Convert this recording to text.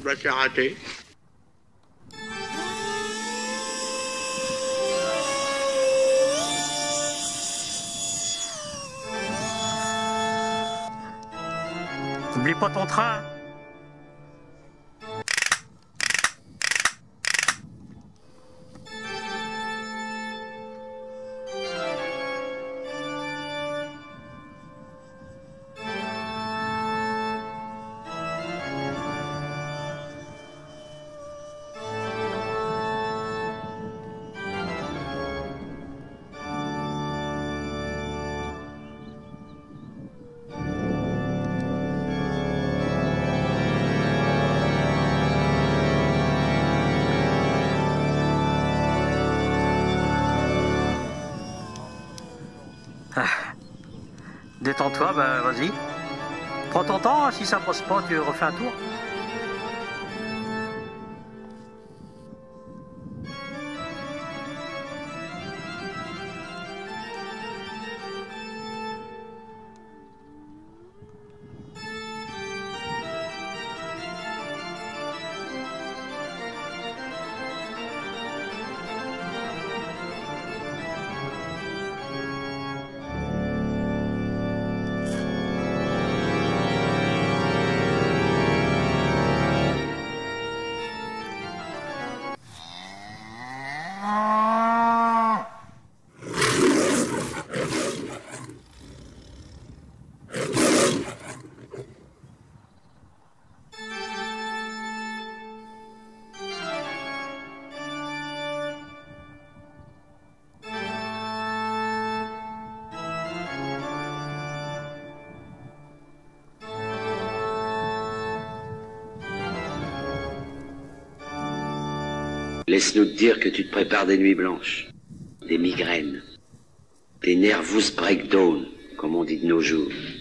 Bah, c'est raté. N'oublie pas ton train. Détends-toi, ben vas-y. Prends ton temps, si ça passe pas, tu refais un tour. Laisse-nous te dire que tu te prépares des nuits blanches, des migraines, des nervous breakdowns, comme on dit de nos jours.